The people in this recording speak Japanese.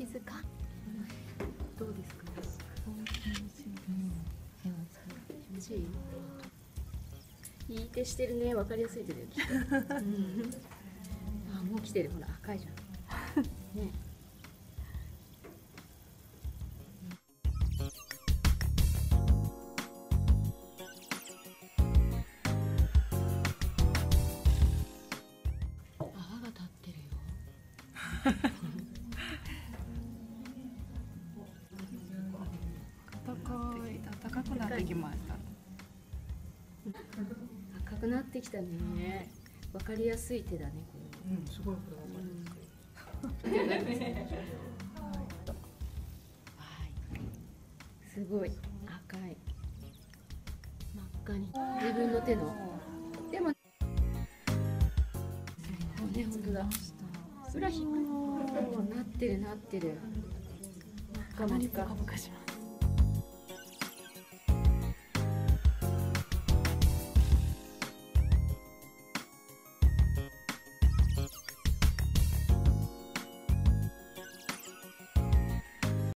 水か。どうですか。気持ちいい。いい手してるね。わかりやすい手だよ。あ、もう来てる。ほら赤いじゃん。ね。泡が立ってるよ。 暖かくなってきました。 赤くなってきたね。わかりやすい手だね。これ。 うん、すごいこれわかりやすい。 すごい赤い。真っ赤に。自分の手の。でも。ね、本当だ。裏ひなってるなってる。 かなりポカポカします。